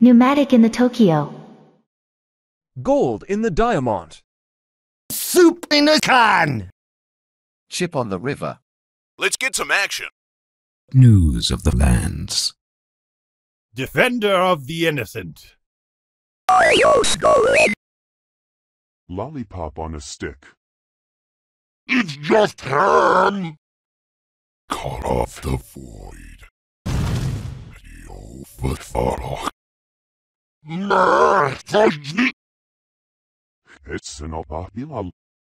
Pneumatic in the Tokyo. Gold in the diamond. Soup in a can. Chip on the river. Let's get some action. News of the lands. Defender of the innocent. Lollipop on a stick. It's just ham! Cut off the void. It's an opahilal.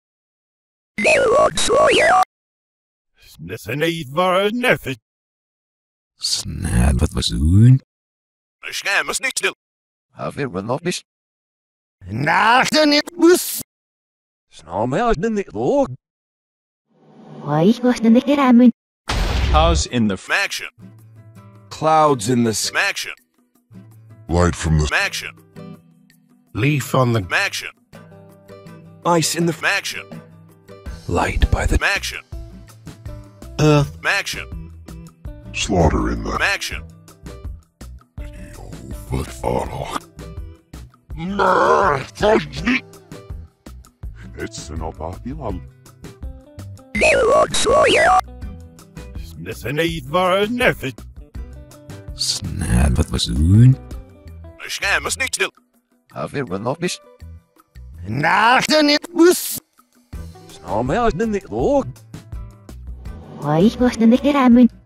Snisseneid var neffet. Snäll wat was doen? Schnämmes nicht still. Haviranobish. Nachten it was. Snarmelden in the log. Why was the Nikiramun? House in the Action. Clouds in the sky. Action. Light from the Action. Leaf on the Action. Ice in the Action. Light by the Action. earth. Action. slaughter in the Action. It's an opahilal. Snisseneid var neffet. Snäll wat was doen? Schnämmes nicht still. Haviranobish. Nachten it was. Snarmelden in the log. Why was the Nikiramun?